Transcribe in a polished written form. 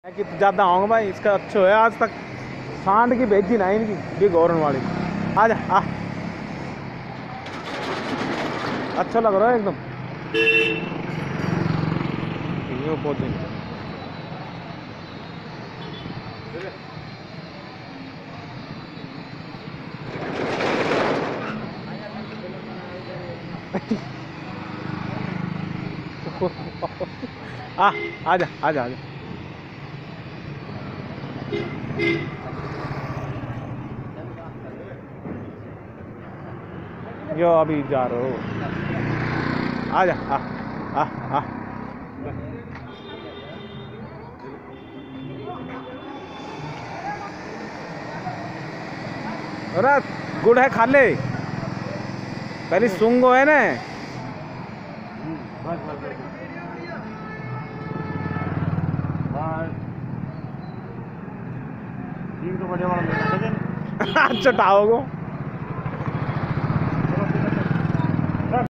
कि ज़्यादा आऊँगा भाई, इसका अच्छा है आज तक सांड की भेजी ना इनकी ये गौरन वाली। आज आ अच्छा लग रहा है एकदम ये पहुँचे। आजा आजा आजा। यो अभी जा रहे हो, आजा आ। अरे गुड़ है खा ले पहले सुंगो है ना। अच्छा टाओ को